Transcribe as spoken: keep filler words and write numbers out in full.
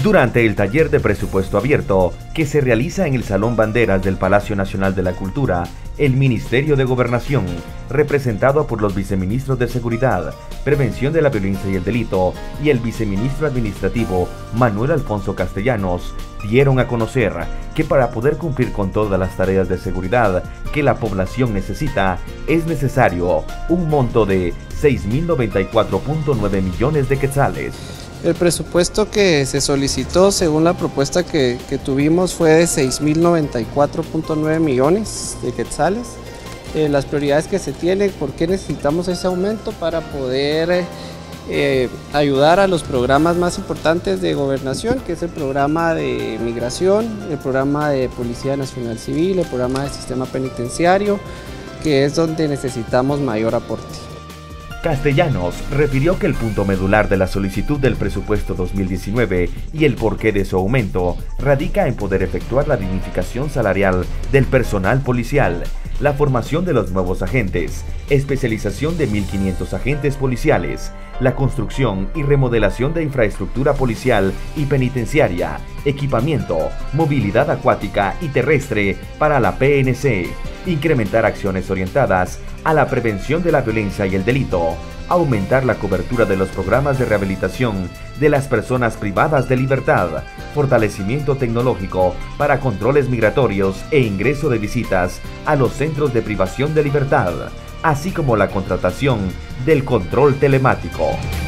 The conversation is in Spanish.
Durante el taller de presupuesto abierto que se realiza en el Salón Banderas del Palacio Nacional de la Cultura, el Ministerio de Gobernación, representado por los viceministros de Seguridad, Prevención de la Violencia y el Delito y el viceministro administrativo Manuel Alfonso Castellanos, dieron a conocer que para poder cumplir con todas las tareas de seguridad que la población necesita, es necesario un monto de seis mil noventa y cuatro punto nueve millones de quetzales. El presupuesto que se solicitó según la propuesta que, que tuvimos fue de seis mil noventa y cuatro punto nueve millones de quetzales. Eh, las prioridades que se tienen, ¿por qué necesitamos ese aumento? Para poder eh, ayudar a los programas más importantes de gobernación, que es el programa de migración, el programa de Policía Nacional Civil, el programa de sistema penitenciario, que es donde necesitamos mayor aporte. Castellanos refirió que el punto medular de la solicitud del presupuesto dos mil diecinueve y el porqué de su aumento radica en poder efectuar la dignificación salarial del personal policial, la formación de los nuevos agentes, especialización de mil quinientos agentes policiales, la construcción y remodelación de infraestructura policial y penitenciaria, equipamiento, movilidad acuática y terrestre para la P N C, incrementar acciones orientadas a la prevención de la violencia y el delito, aumentar la cobertura de los programas de rehabilitación de las personas privadas de libertad, fortalecimiento tecnológico para controles migratorios e ingreso de visitas a los centros de privación de libertad, así como la contratación del control telemático.